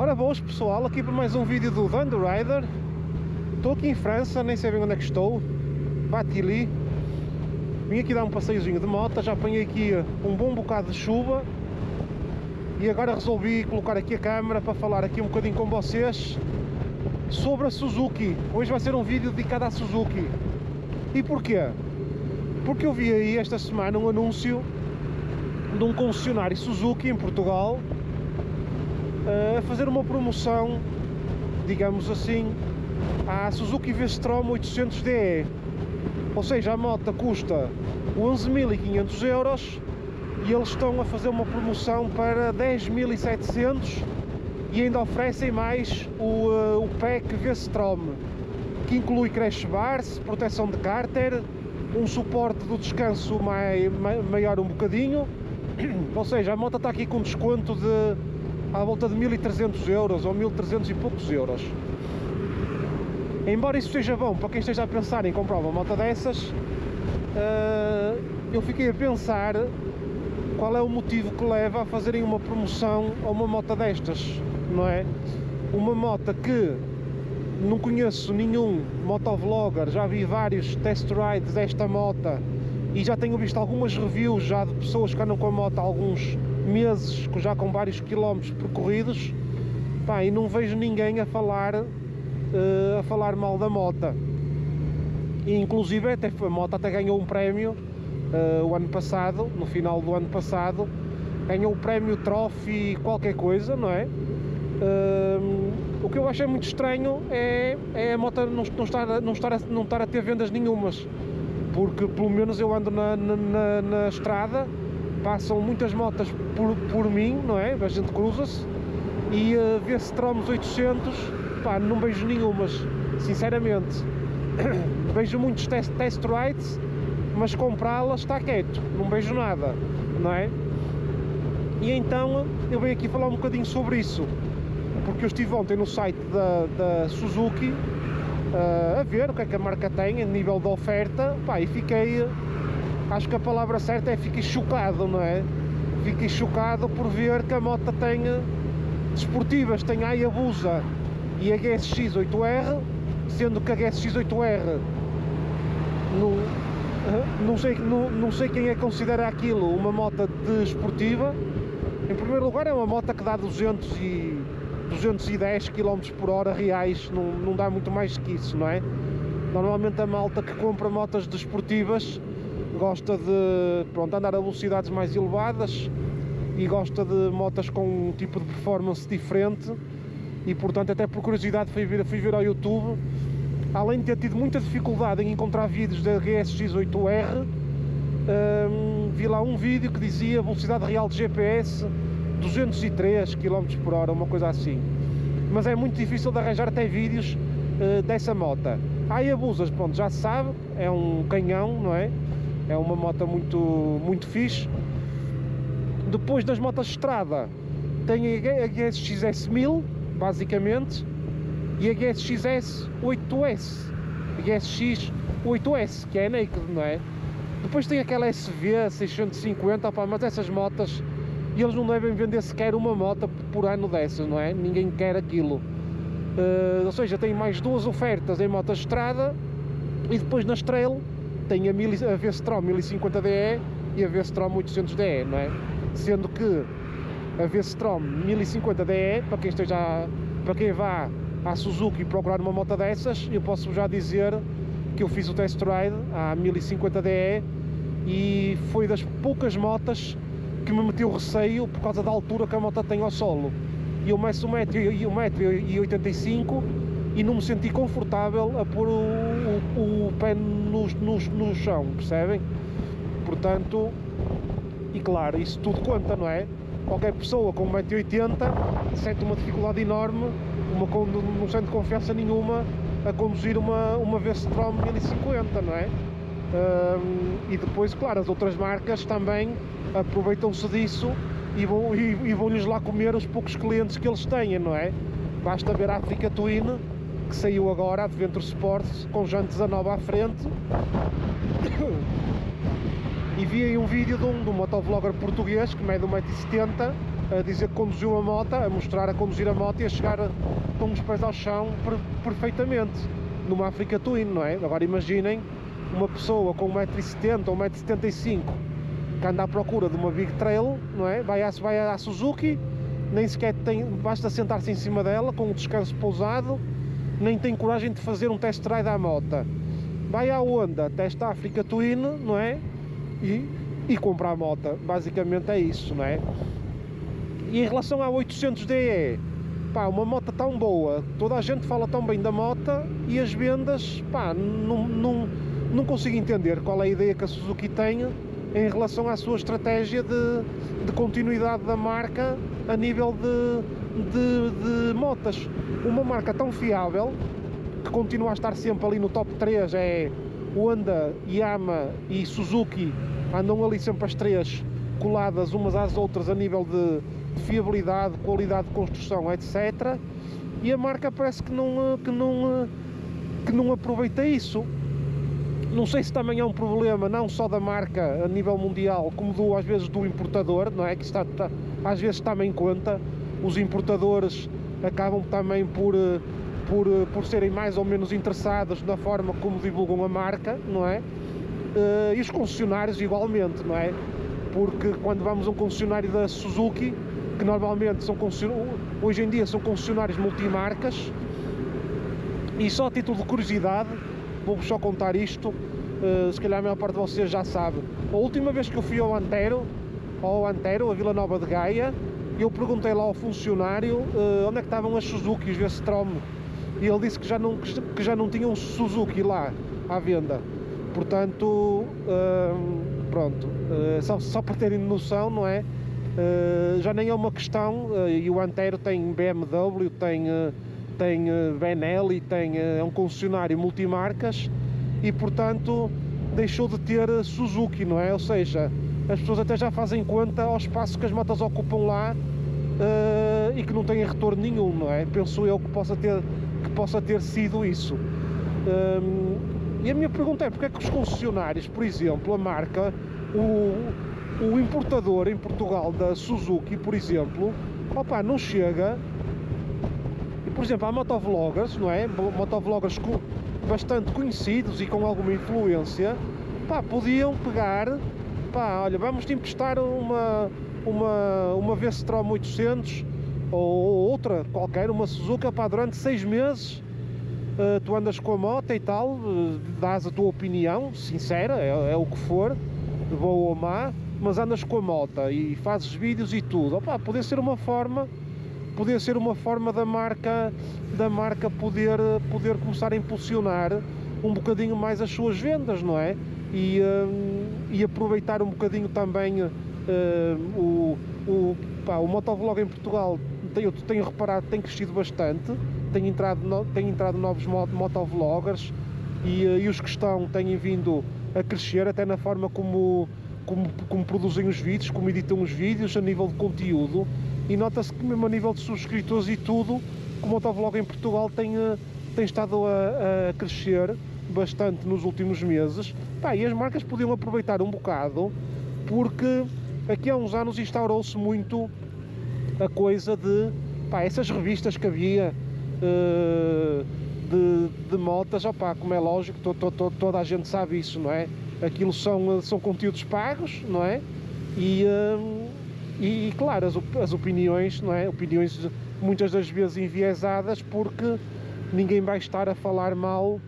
Ora boas pessoal, aqui para mais um vídeo do Thunder Rider. Estou aqui em França, nem sei bem onde é que estou. Batilly. Vim aqui dar um passeiozinho de moto, já apanhei aqui um bom bocado de chuva. E agora resolvi colocar aqui a câmera para falar aqui um bocadinho com vocês sobre a Suzuki. Hoje vai ser um vídeo dedicado à Suzuki. E porquê? Porque eu vi aí esta semana um anúncio de um concessionário Suzuki em Portugal a fazer uma promoção, digamos assim, à Suzuki V-Strom 800DE. Ou seja, a moto custa 11.500 euros e eles estão a fazer uma promoção para 10.700 e ainda oferecem mais o pack V-Strom, que inclui crash bars, proteção de cárter, um suporte do descanso maior um bocadinho. Ou seja, a moto está aqui com desconto de à volta de 1.300 euros ou 1.300 e poucos euros. Embora isso seja bom para quem esteja a pensar em comprar uma moto dessas, eu fiquei a pensar qual é o motivo que leva a fazerem uma promoção a uma moto destas, não é? Uma moto que não conheço nenhum motovlogger, já vi vários test rides desta moto e já tenho visto algumas reviews já de pessoas que andam com a moto há alguns meses, já com vários quilómetros percorridos. Pá, e não vejo ninguém a falar mal da moto. E inclusive até, a moto até ganhou um prémio o ano passado, no final do ano passado, ganhou o prémio Trophy qualquer coisa, não é? O que eu achei muito estranho é a moto não estar a ter vendas nenhumas, porque pelo menos eu ando na estrada, passam muitas motas por mim, não é? A gente cruza-se e vê-se Troms 800, pá, não vejo nenhumas, sinceramente. Vejo muitos test rides, mas comprá-las está quieto, não vejo nada, não é? E então eu venho aqui falar um bocadinho sobre isso, porque eu estive ontem no site da Suzuki a ver o que é que a marca tem a nível de oferta, pá, e fiquei, acho que a palavra certa é fiquei chocado, não é? Fiquei chocado por ver que a moto tem desportivas, tem a Hayabusa e a GSX 8R, sendo que a GSX 8R não sei quem é que considera aquilo uma moto desportiva. Em primeiro lugar, é uma moto que dá 210 km por hora reais, não dá muito mais que isso, não é? Normalmente a malta que compra motas desportivas gosta de, pronto, andar a velocidades mais elevadas e gosta de motas com um tipo de performance diferente. E portanto, até por curiosidade fui ver ao YouTube, além de ter tido muita dificuldade em encontrar vídeos da GSX 8R, vi lá um vídeo que dizia velocidade real de GPS 203 km por hora, uma coisa assim. Mas é muito difícil de arranjar até vídeos dessa moto. A Hayabusa, pronto, já se sabe, é um canhão, não é? É uma moto muito fixe. Depois das motas de estrada tem a GSX S1000, basicamente, e a GSX 8S, a GSX 8S, que é a naked, não é? Depois tem aquela SV 650, opa, mas essas motas, eles não devem vender sequer uma moto por ano dessas, não é? Ninguém quer aquilo. Ou seja, tem mais duas ofertas em motas de estrada e depois na trail tem a V-Strom 1050DE e a V-Strom 800DE, não é? Sendo que a V-Strom 1050DE, para quem vá à Suzuki procurar uma moto dessas, eu posso já dizer que eu fiz o test ride à 1050DE e foi das poucas motas que me meteu receio por causa da altura que a moto tem ao solo. E eu meço 1,85 m e não me senti confortável a pôr o pé no chão, percebem? Portanto, e claro, isso tudo conta, não é? Qualquer pessoa com 1,80 m sente uma dificuldade enorme, não sente confiança nenhuma a conduzir uma V-Strom 1050, não é? E depois, claro, as outras marcas também aproveitam-se disso e vão-lhes lá comer os poucos clientes que eles têm, não é? Basta ver a Africa Twin, que saiu agora, a Adventure Sports, com jantes a nova à frente. E vi aí um vídeo de um motovlogger português que mede 1,70 m a dizer que conduziu a moto, a mostrar a conduzir a moto e a chegar com os pés ao chão perfeitamente, numa Africa Twin, não é? Agora imaginem uma pessoa com 1,70 m ou 1,75 m que anda à procura de uma Big Trail, não é? Vai à Suzuki, nem sequer basta sentar-se em cima dela com o descanso pousado, nem tem coragem de fazer um test ride à moto. Vai à Honda, testa a Africa Twin, não é? E compra a moto. Basicamente é isso, não é? E em relação à 800DE, pá, uma moto tão boa, toda a gente fala tão bem da moto e as vendas, pá, não consigo entender qual é a ideia que a Suzuki tem em relação à sua estratégia de continuidade da marca a nível de motas. Uma marca tão fiável, que continua a estar sempre ali no top 3, é Honda, Yamaha e Suzuki, andam ali sempre as três coladas umas às outras a nível de fiabilidade, qualidade de construção, etc. E a marca parece que não aproveita isso. Não sei se também é um problema não só da marca a nível mundial, como às vezes do importador, não é? Que às vezes também conta. Os importadores acabam também por serem mais ou menos interessados na forma como divulgam a marca, não é? E os concessionários igualmente, não é? Porque quando vamos a um concessionário da Suzuki, que normalmente hoje em dia são concessionários multimarcas, e só a título de curiosidade, vou-vos só contar isto, se calhar a maior parte de vocês já sabe. A última vez que eu fui ao Antero, a Vila Nova de Gaia, eu perguntei lá ao funcionário onde é que estavam as Suzuki, os V-Strom, e ele disse que já não tinham Suzuki lá à venda. Portanto, pronto, só para terem noção, não é? Já nem é uma questão, e o Antero tem BMW, tem Benelli, é um concessionário multimarcas e portanto deixou de ter Suzuki, não é? Ou seja, as pessoas até já fazem conta ao espaço que as motas ocupam lá e que não têm retorno nenhum, não é? Penso eu que possa ter sido isso. E a minha pergunta é, porque é que os concessionários, por exemplo, a marca, o importador em Portugal da Suzuki, por exemplo, opa, não chega. E, por exemplo, há motovloggers, não é? Motovloggers bastante conhecidos e com alguma influência, pá, podiam pegar, pá, olha, vamos-te emprestar uma V-Strom 800 ou outra qualquer, uma Suzuki, pá, durante 6 meses. Tu andas com a moto e tal, dás a tua opinião sincera, é o que for, boa ou má, mas andas com a moto e fazes vídeos e tudo. Opa, podia ser uma forma da marca poder começar a impulsionar um bocadinho mais as suas vendas, não é? E aproveitar um bocadinho também o motovlog em Portugal. Eu tenho reparado, tem crescido bastante, tem entrado novos motovloggers e os que estão têm vindo a crescer até na forma como produzem os vídeos, como editam os vídeos, a nível de conteúdo, e nota-se que mesmo a nível de subscritores e tudo, o motovlog em Portugal tem estado a crescer bastante nos últimos meses. Pá, e as marcas podiam aproveitar um bocado, porque aqui há uns anos instaurou-se muito a coisa de, pá, essas revistas que havia de motas, opá, como é lógico, toda a gente sabe isso, não é? Aquilo são conteúdos pagos, não é? E claro, as opiniões, não é? Opiniões muitas das vezes enviesadas, porque ninguém vai estar a falar mal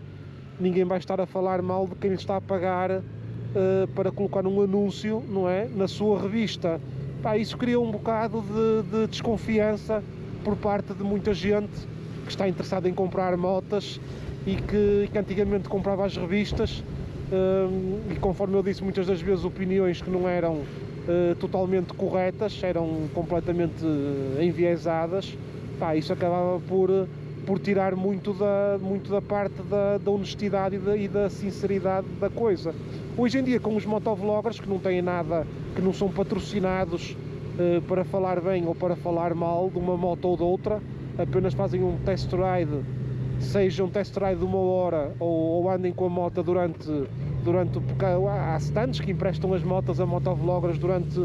de quem lhe está a pagar para colocar um anúncio, não é? Na sua revista. Pá, isso cria um bocado de desconfiança por parte de muita gente que está interessada em comprar motas e que antigamente comprava as revistas e, conforme eu disse, muitas das vezes opiniões que não eram totalmente corretas, eram completamente enviesadas. Pá, isso acabava por tirar muito da parte da honestidade e da sinceridade da coisa. Hoje em dia, com os motovloggers que não têm nada, que não são patrocinados para falar bem ou para falar mal de uma moto ou de outra, apenas fazem um test ride, seja um test ride de 1 hora ou andem com a moto durante porque há stands que emprestam as motas a motovloggers durante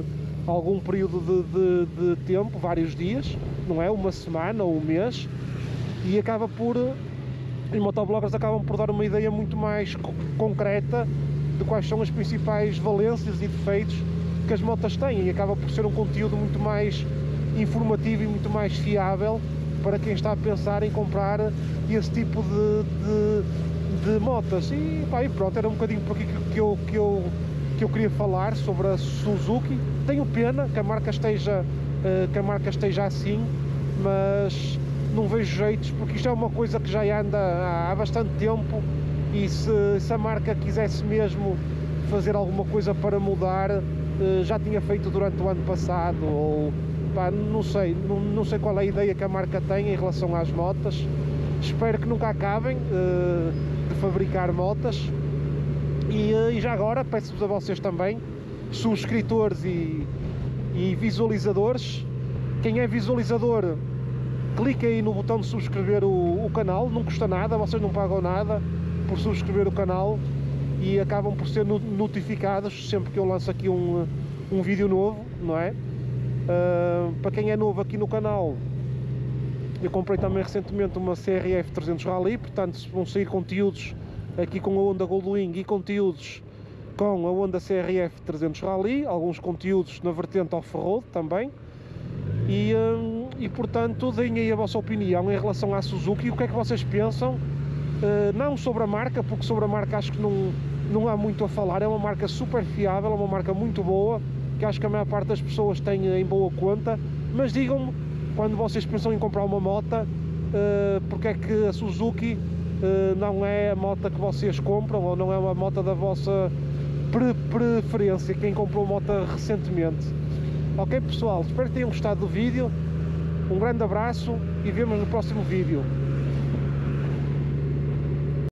algum período de tempo, vários dias, não é? Uma semana ou um mês, e acaba por... E motobloggers acabam por dar uma ideia muito mais concreta de quais são as principais valências e defeitos que as motas têm, e acaba por ser um conteúdo muito mais informativo e muito mais fiável para quem está a pensar em comprar esse tipo de motas. E, pá, e pronto, era um bocadinho por aqui que eu queria falar sobre a Suzuki. Tenho pena que a marca esteja assim, mas não vejo jeitos, porque isto é uma coisa que já anda há bastante tempo, e se a marca quisesse mesmo fazer alguma coisa para mudar, já tinha feito durante o ano passado, ou pá, não sei qual é a ideia que a marca tem em relação às motas. Espero que nunca acabem de fabricar motas. E já agora peço-vos a vocês também, subscritores e visualizadores, quem é visualizador, cliquem aí no botão de subscrever o canal, não custa nada, vocês não pagam nada por subscrever o canal e acabam por ser notificados sempre que eu lanço aqui um vídeo novo, não é? Para quem é novo aqui no canal, eu comprei também recentemente uma CRF 300 Rally, portanto vão sair conteúdos aqui com a Honda Goldwing e conteúdos com a Honda CRF 300 Rally, alguns conteúdos na vertente off-road também. E portanto deem aí a vossa opinião em relação à Suzuki, o que é que vocês pensam, não sobre a marca, porque sobre a marca acho que não há muito a falar, é uma marca super fiável, é uma marca muito boa, que acho que a maior parte das pessoas tem em boa conta, mas digam-me, quando vocês pensam em comprar uma moto, porque é que a Suzuki não é a moto que vocês compram, ou não é uma moto da vossa preferência, quem comprou moto recentemente. Ok pessoal, espero que tenham gostado do vídeo, um grande abraço e vemos no próximo vídeo.